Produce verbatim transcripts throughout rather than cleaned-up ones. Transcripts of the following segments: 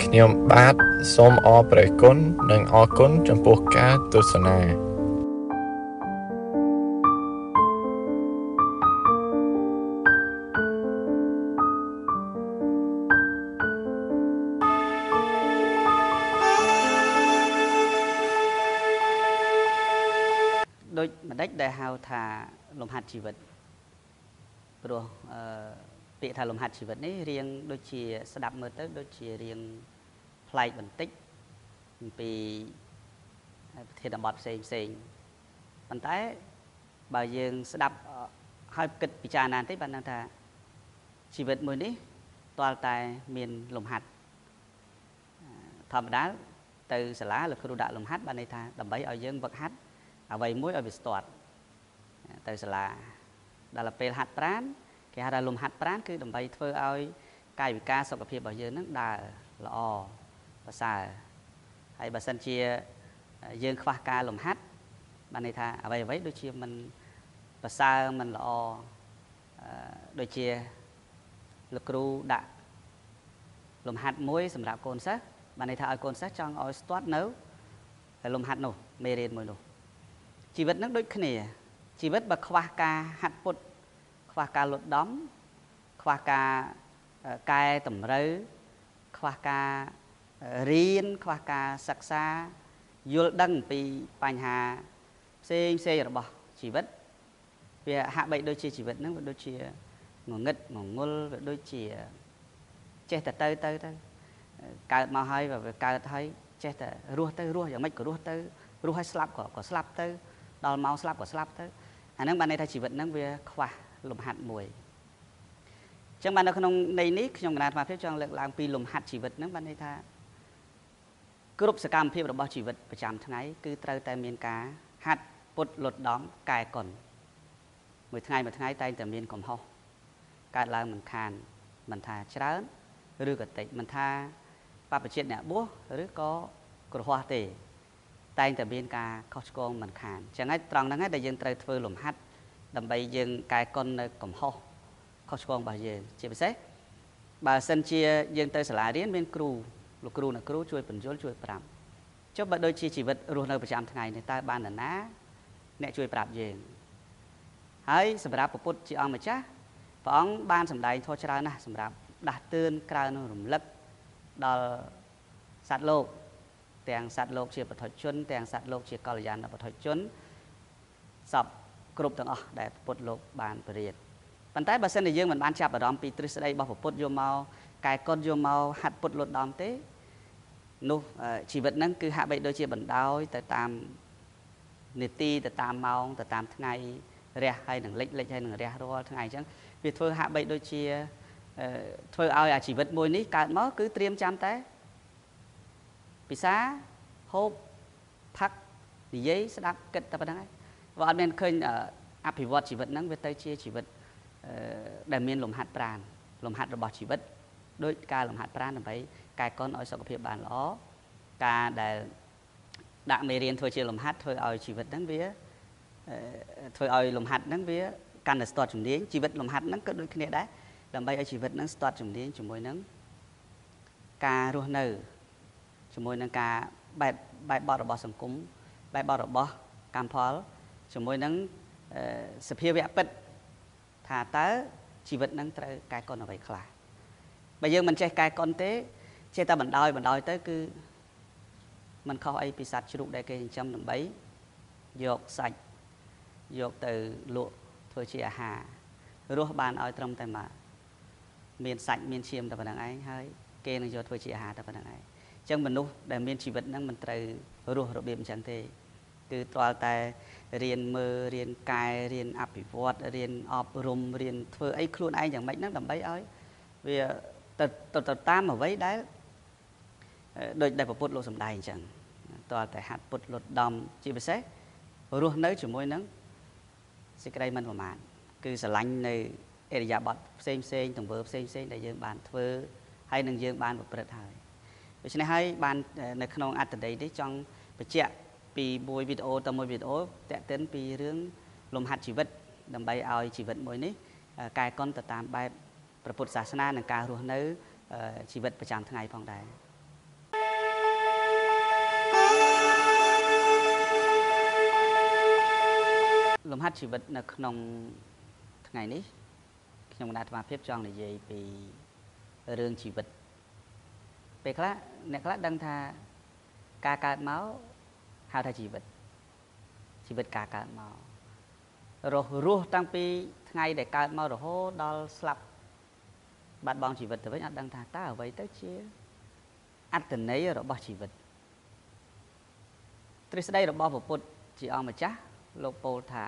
ខ្ញុំបាទសូមអរព្រគុណនិងអរគុណចំពោះការទស្សនាដូចមិនដេចដែលហៅថាលំហាត់ជីវិតព្រោះអឺពាក្យថាលំហាត់ជីវិតនេះរៀងដូចជាស្ដាប់មើលទៅដូចជារៀងប្លែកបន្តិចអំពីប្រធានបទផ្សេងផ្សេងប៉ុន្តែបើយើងស្ដាប់ហើយគិតពិចារណាបន្តិចបានដឹងថាជីវិតមួយនេះទាល់តែមានលំហាត់ធម្មតាទៅសាលាលោកគ្រូដាក់លំហាត់បានន័យថាដើម្បីឲ្យយើងវឹកហាត់អ្វីមួយឲ្យវាស្ទាត់ទៅសាលាដល់ពេលហាត់ប្រាណគេហៅថាលំហាត់ប្រាណគឺដើម្បីធ្វើឲ្យកាយវិការសុខភាពរបស់យើងនឹងដើរល្អប្រសើរហើយបើសិនជាយើងខ្វះការលំហាត់បានន័យថាអ្វីអ្វីដូចជាមិនប្រសើរមិនល្អដូចជាលោកគ្រូដាក់លំហាត់មួយសម្រាប់កូនសិស្សបានន័យថាឲ្យកូនសិស្សចង់ឲ្យស្ទាត់នៅលំហាត់នោះមេរៀនមួយនោះជីវិតនឹងដូចគ្នាជីវិតបើខ្វះការហាត់ពុតខ្វះការលត់ដំខ្វះការកែតម្រូវខ្វះការរៀនខ្វះការសិក្សាយល់ដឹងពីបញ្ហាផ្សេងផ្សេងរបស់ជីវិតវាហាក់បីដូចជាជីវិតហ្នឹងវាដូចជាងងឹតងងុលវាដូចជាចេះតែទៅទៅទៅកើតមកហើយវាកើតហើយចេះតែរស់ទៅរស់យ៉ាងម៉េចក៏រស់ទៅរស់ហើយស្លាប់ក៏ក៏ស្លាប់ទៅដល់មកស្លាប់ក៏ស្លាប់ទៅអាហ្នឹងបានន័យថាជីវិតហ្នឹងវាខ្វះលំហាត់មួយអញ្ចឹងបាននៅក្នុងន័យនេះខ្ញុំកណាត់អាភិបចង់លើកឡើងពីលំហាត់ជីវិតហ្នឹងបានន័យថាគ្រប់សកម្មភាពរបស់ជីវិតប្រចាំថ្ងៃគឺត្រូវតែមានការហាត់ពុតលត់ដំកែកុនមួយថ្ងៃមួយថ្ងៃតែងតែមានកំហុសកើតឡើងមិនខានមិនថាច្រើនឬក៏តិចមិនថាបព្វជិតអ្នកបួសឬក៏គ្រោះទេតែងតែមានការខុសឆ្គងមិនខានអញ្ចឹងហើយត្រង់ហ្នឹងហើយដែលយើងត្រូវធ្វើលំហាត់ដើម្បីយើងកែកុននៅកំហុសខុសឆ្គងរបស់យើងជាពិសេសបើសិនជាយើងទៅសាលារៀនមានគ្រូលោកគ្រូអ្នកគ្រូជួយបញ្យល់ជួយប្រាប់ចុះបើដូចជាជីវិតរស់នៅប្រចាំថ្ងៃនេះតើបាននរណាអ្នកជួយប្រាប់យើងហើយសម្រាប់ពុទ្ធជាអង្គម្ចាស់ព្រះអង្គបានសម្ដែងធម៌ច្រើនណាស់សម្រាប់ដាស់តឿនក្រើនរំលឹកដល់សត្វលោកទាំងសត្វលោកជាបុថុជនទាំងសត្វលោកជាកល្យាណបុថុជនសពគ្រប់ទាំងអស់ដែលពុទ្ធលោកបានបរិយាប៉ុន្តែបើសិនជាយើងមិនបានចាប់អារម្មណ៍ពីទ្រឹស្ដីរបស់ពុទ្ធយកមកកែកុនយកមកហាត់ពុទ្ធលត់ដំទេនោះជីវិតហ្នឹងគឺហាក់បីដូចជាបណ្ដោយទៅតាមនីតិទៅតាមម៉ោងទៅតាមថ្ងៃរះហើយនឹងលិចលិចហើយនឹងរះរាល់ថ្ងៃអញ្ចឹងវាធ្វើហាក់បីដូចជាធ្វើឲ្យអាជីវិតមួយនេះកើតមកគឺត្រៀមចាំតែពិសាហូបផឹកនិយាយស្ដាប់គិតតែប៉ុណ្្នឹងហើយបើអត់មានឃើញអភិវឌ្ឍជីវិតហ្នឹងវាទៅជាជីវិតដែលមានលំហាត់ប្រាណលំហាត់របស់ជីវិតដូចការលំហាត់ប្រាណដើម្បីកែកុនឲ្យសុខភាពបានល្អការដែលដាក់មេរៀនធ្វើជាលំហាត់ធ្វើឲ្យជីវិតហ្នឹងវាធ្វើឲ្យលំហាត់ហ្នឹងវាកាន់តែស្ទាត់ជំនាញជីវិតលំហាត់ហ្នឹងក៏ដូចគ្នាដែរដើម្បីឲ្យជីវិតហ្នឹងស្ទាត់ជំនាញជាមួយនឹងការរស់នៅជាមួយនឹងការបែបបែបបទរបស់សង្គមបែបបទរបស់កម្មផលជាមួយនឹងសភាវៈពិតថាតើជីវិតហ្នឹងត្រូវកែកុនអ្វីខ្លះបើយើងមិនចេះកែកុនទេចេះតែបណ្ដោយបណ្ដោយទៅគឺมันខុសអីពីសត្វជ្រូកដែលគេចិញ្ចឹមដើម្បីយកសាច់យកទៅលក់ធ្វើជាអាហាររស់បានឲ្យត្រឹមតែមកមានសាច់មានឈាមតែប៉ុណ្្នឹងឯងហើយគេនឹងយកធ្វើជាអាហារតែប៉ុណ្្នឹងឯងអញ្ចឹងមនុស្សដែលមានជីវិតហ្នឹងមិនត្រូវរស់របៀបអញ្ចឹងទេគឺទាល់តែរៀនមើលរៀនកែរៀនអភិវឌ្ឍរៀនអប់រំរៀនធ្វើអីខ្លួនឯងយ៉ាងម៉េចហ្នឹងដើម្បីឲ្យវាទៅទៅតាមអ្វីដែលដូចដែលពុទ្ធលោកសម្ដែងអញ្ចឹងទាល់តែហាត់ពុទ្ធលត់ដំជាពិសេសរស់នៅជាមួយនឹងសេចក្តីមិនប្រមាទគឺស្រឡាញ់នៅអរិយាប័ត្រផ្សេងផ្សេងទង្វើផ្សេងផ្សេងដែលយើងបានធ្វើហើយនឹងយើងបានប្រព្រឹត្តហើយដូច្នេះហើយបាននៅក្នុងអត្ថន័យនេះចង់បញ្ជាក់ពីមួយវីដេអូទៅមួយវីដេអូតេតិនពីរឿងលំហាត់ជីវិតដើម្បីឲ្យជីវិតមួយនេះកែកុនទៅតាមបែបព្រះពុទ្ធសាសនានិងការរស់នៅជីវិតប្រចាំថ្ងៃផងដែរលំហាត់ជីវិតនៅក្នុងថ្ងៃនេះខ្ញុំគណៈអាត្មាភាពចង់និយាយពីរឿងជីវិតពេលខ្លះអ្នកខ្លះដឹងថាការកើតមកហៅថាជីវិតជីវិតការកើតមករស់រស់តាំងពីថ្ងៃដែលកើតមករហូតដល់ស្លាប់បាត់បង់ជីវិតទៅវិញអត់ដឹងថាតើអ្វីទៅជាអត្តន័យរបស់ជីវិតទ្រឹស្ដីរបស់ព្រះពុទ្ធជាអង្គម្ចាស់លោកពោលថា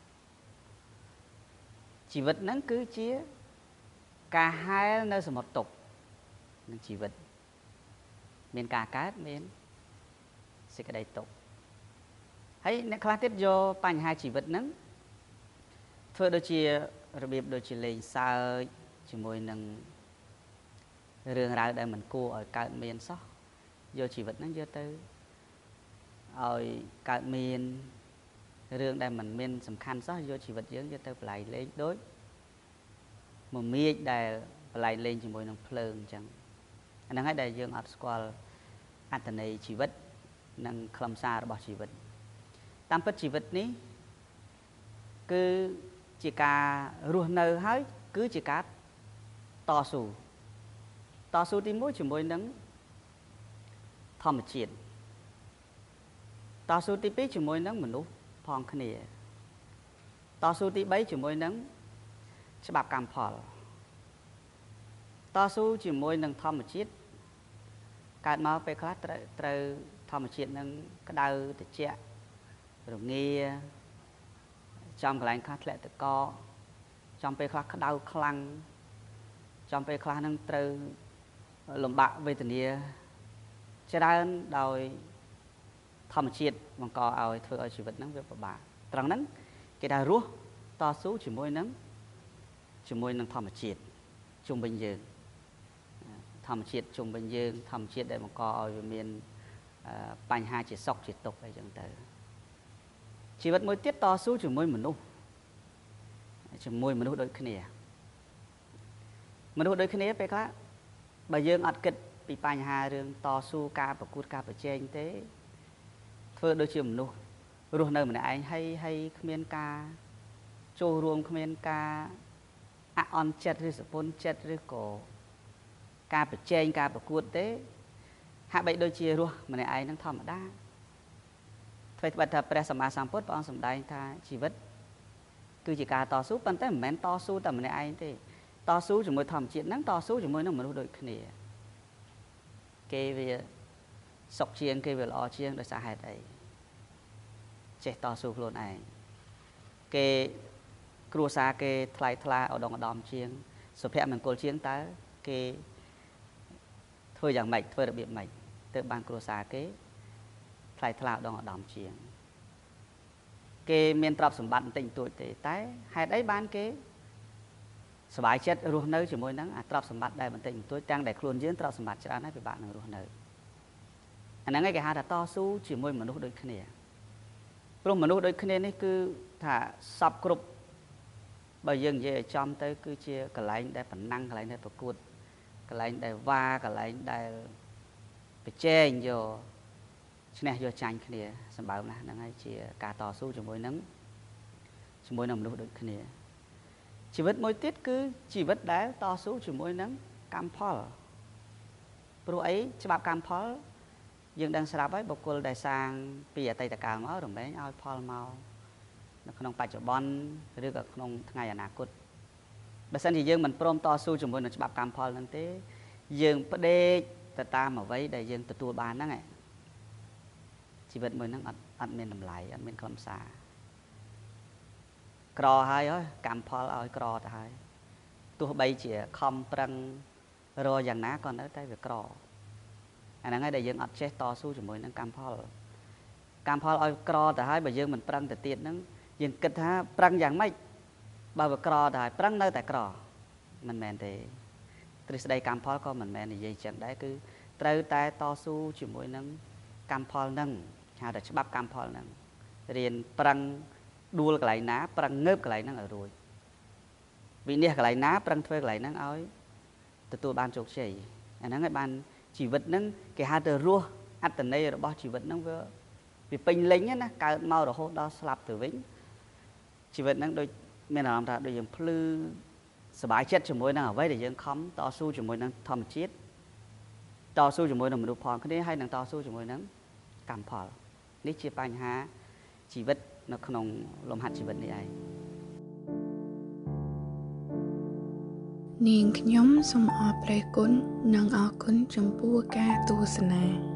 ជីវិតហ្នឹងគឺជាការហែលនៅសមុទ្រទុក្ខនឹងជីវិតមានការកើតមានសេចក្តីទុក្ខហើយអ្នកខ្លះទៀតយកបញ្ហាជីវិតហ្នឹងធ្វើដូចជារបៀបដូចជាលេងសើចជាមួយនឹងរឿងរ៉ាវដែលមិនគួរឲ្យកើតមានសោះយកជីវិតហ្នឹងយកទៅឲ្យកើតមានរឿងដែលមិនមានសំខាន់សោះយកជីវិតយើងយកទៅបលែងលេងដូចមមាញដែលបលែងលេងជាមួយនឹងភ្លើងអញ្ចឹងអាហ្នឹងហើយដែលយើងអត់ស្គាល់អត្ថន័យជីវិតនិងខ្លឹមសាររបស់ជីវិតតាមពិតជីវិតនេះគឺជាការរស់នៅហើយគឺជាការតស៊ូតស៊ូទីមួយជាមួយនឹងធម្មជាតិតស៊ូទីពីរជាមួយនឹងមនុស្សផងគ្នាតស៊ូទីបីជាមួយនឹងច្បាប់កម្មផលតស៊ូជាមួយនឹងធម្មជាតិកើតមកពេលខ្លះត្រូវត្រូវធម្មជាតិនឹងក្តៅត្រជាក់រងាចំកន្លែងខ្លះធ្លាក់ទឹកកកចំពេលខ្លះក្តៅខ្លាំងចំពេលខ្លះនឹងត្រូវលំបាកវេទនាច្រើនដោយធម្មជាតិបង្កឲ្យធ្វើឲ្យជីវិតហ្នឹងវាពិបាកត្រង់ហ្នឹងគេថារស់តស៊ូជាមួយនឹងជាមួយនឹងធម្មជាតិជុំវិញយើងធម្មជាតិជុំវិញយើងធម្មជាតិដែលបង្កឲ្យវាមានបញ្ហាជាសុខជាទុក្ខអីចឹងទៅជីវិតមួយទៀតតស៊ូជាមួយមនុស្សជាមួយមនុស្សដូចគ្នាមនុស្សដូចគ្នាពេលខ្លះបើយើងអត់គិតពីបញ្ហារឿងតស៊ូការប្រកួតការប្រជែងទេធ្វើដូចជាមនុស្សរស់នៅម្នាក់ឯងហើយហើយគ្មានការចូលរួមគ្មានការអអន់ចិត្តឬសពុនចិត្តឬក៏ការប្រជែងការប្រកួតទេហាក់បីដូចជារស់ម្នាក់ឯងនឹងធម្មតាអ្វីត្បិតថាព្រះសម្មាសម្ពុទ្ធព្រះអង្គសម្ដែងថាជីវិតគឺជាការតស៊ូប៉ុន្តែមិនមែនតស៊ូតែម្នាក់ឯងទេតស៊ូជាមួយធម្មជាតិហ្នឹងតស៊ូជាមួយនឹងមនុស្សដូចគ្នាគេវាសុខជាងគេវាល្អជាងដោយសារហេតុអីចេះតស៊ូខ្លួនឯងគេគ្រួសារគេថ្លៃថ្លាឧត្តមឧត្តមជាងសុភមង្គលជាងតើគេធ្វើយ៉ាងម៉េចធ្វើរបៀបម៉េចទើបបានគ្រួសារគេថ្លៃថ្លាឧត្តមឧត្តមជាងគេមានទ្រព្យសម្បត្តិបន្តិចបន្តួចទេតែហេតុអីបានគេសบายចិត្តរស់នៅជាមួយនឹងអាទ្រព្យសម្បត្តិដែលបន្តិចបន្តួចទាំងដែលខ្លួនយើងទ្រព្យសម្បត្តិច្រើនហើយពិបាកនឹងរស់នៅអាហ្នឹងឯងគេហៅថាតស៊ូជាមួយមនុស្សដូចគ្នាព្រោះមនុស្សដូចគ្នានេះគឺថាសពគ្រប់បើយើងនិយាយឲ្យចំទៅគឺជាកន្លែងដែលប្រណាំងកន្លែងដែលប្រកួតកន្លែងដែលវ៉ាកន្លែងដែលប្រជែងយកឈ្នះយកចាញ់គ្នាសម្បើមណាស់ហ្នឹងហើយជាការតស៊ូជាមួយនឹងជាមួយនឹងមនុស្សដូចគ្នាជីវិតមួយទៀតគឺជីវិតដែលតស៊ូជាមួយនឹងកម្មផលព្រោះអីច្បាប់កម្មផលយើងដឹងស្រាប់ហើយបុគ្គលដែលសាងពីអតីតកាលមករមែងឲ្យផលមកនៅក្នុងបច្ចុប្បន្នឬក៏ក្នុងថ្ងៃអនាគតបើសិនជាយើងមិនព្រមតស៊ូជាមួយនឹងច្បាប់កម្មផលហ្នឹងទេយើងផ្ដេកទៅតាមអ្វីដែលយើងទទួលបានហ្នឹងឯងជីវិតមួយហ្នឹងអត់អត់មានតម្លៃអត់មានខ្លឹមសារក្រហើយហើយកម្មផលឲ្យក្រទៅហើយទោះបីជាខំប្រឹងរកយ៉ាងណាក៏នៅតែវាក្រអាហ្នឹងហើយដែលយើងអត់ចេះតស៊ូជាមួយនឹងកម្មផលកម្មផលឲ្យក្រទៅហើយបើយើងមិនប្រឹងទៅទៀតហ្នឹងយើងគិតថាប្រឹងយ៉ាងម៉េចបើវាក្រទៅហើយប្រឹងនៅតែក្រមិនមែនទេទ្រឹស្ដីកម្មផលក៏មិនមែននិយាយចឹងដែរគឺត្រូវតែតស៊ូជាមួយនឹងកម្មផលហ្នឹងហៅថាច្បាប់កម្មផលហ្នឹងរៀនប្រឹងដួលកន្លែងណាប្រឹងងើបកន្លែងហ្នឹងឲ្យរួចវិនិច្ឆ័យកន្លែងណាប្រឹងធ្វើកន្លែងហ្នឹងឲ្យទទួលបានជោគជ័យអាហ្នឹងហើយបានជីវិតហ្នឹងគេហៅទៅរស់អត្តន័យរបស់ជីវិតហ្នឹងវាវាពេញលេញណាកើតមករហូតដល់ស្លាប់ទៅវិញชีวิตนั้นโดยមានអារម្មណ៍ថាដូចយើងភ្លឺសบายចិត្តជាមួយនឹងអ្វីដែលយើងខំតស៊ូជាមួយនឹងធម្មជាតិតស៊ូជាមួយនឹងមនុស្សផងគ្នាហើយនឹងតស៊ូជាមួយនឹងកម្មផលនេះជាបញ្ហាជីវិតនៅក្នុងលំហាត់ជីវិតនេះឯងនាងខ្ញុំសូមអរព្រគុណនិងអរគុណចំពោះការទស្សនា